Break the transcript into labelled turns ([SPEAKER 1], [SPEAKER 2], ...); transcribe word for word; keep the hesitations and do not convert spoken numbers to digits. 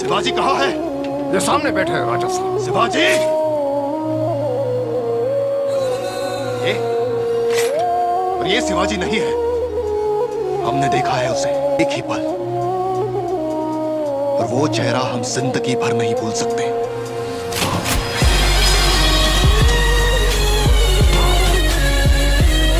[SPEAKER 1] शिवाजी कहाँ है?
[SPEAKER 2] ये सामने बैठे हैं राजा साहब।
[SPEAKER 1] शिवाजी! ये और ये शिवाजी नहीं है। हमने देखा है उसे एक ही पल, और वो चेहरा हम जिंदगी भर नहीं भूल सकते।